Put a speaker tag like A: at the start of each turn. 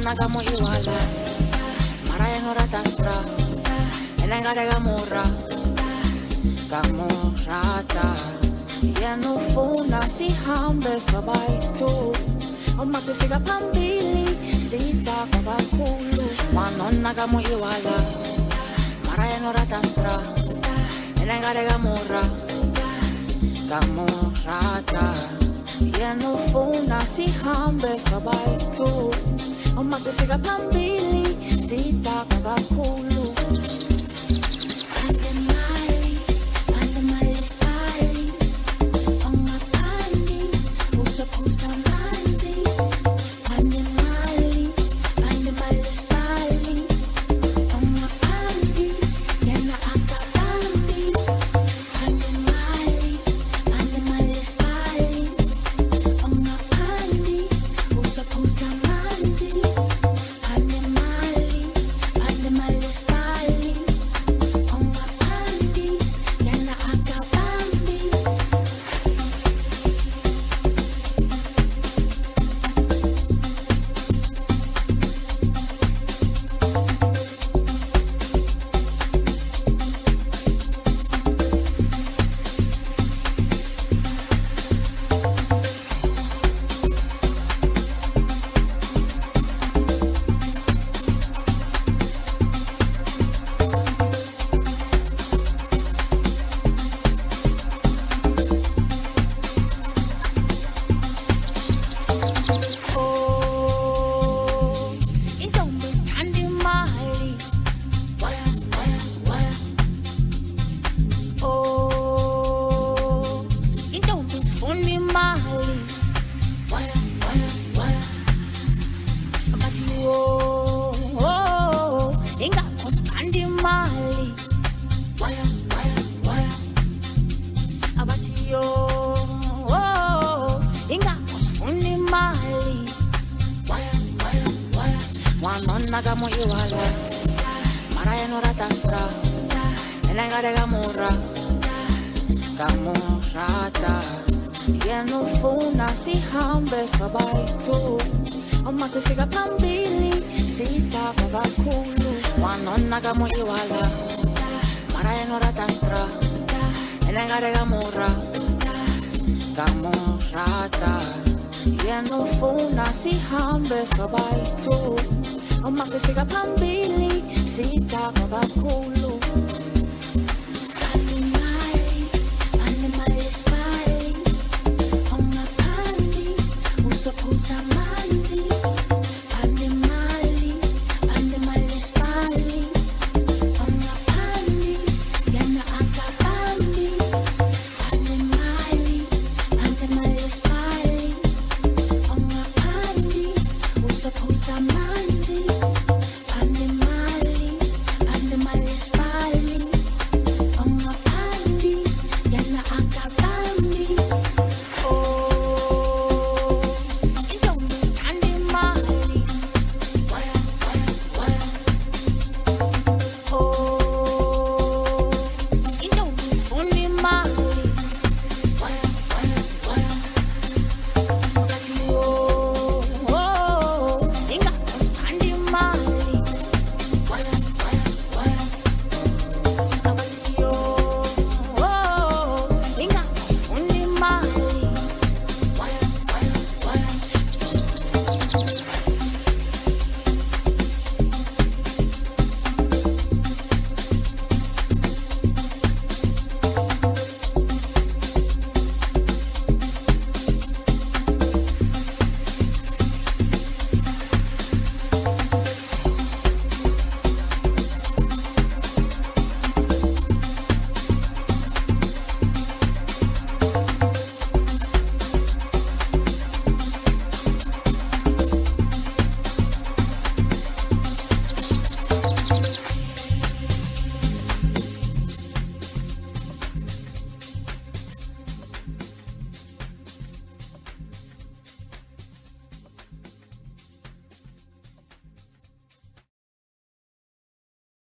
A: kamo iwala Maraya noratastra Enengare gamurra Gamurrata Yenufuna sihambe sabaitu Oma sifika pambili Sita kwa bakulu Manona kamo iwala Maraya noratastra Enengare gamurra Gamurrata Yenufuna sihambe sabaitu Oma sifika pambili Sita kwa bakulu Nagamo iwala Maraya noratastra Enengare gamurra Gamurrata Yenufuna sihambe sabaitu Oma sifika pambili Sita kwa bakulu Wanona gamo iwala Maraya noratastra Enengare gamurra Gamurrata Yenufuna sihambe sabaitu Oma sifika pambili Sita kwa bakulu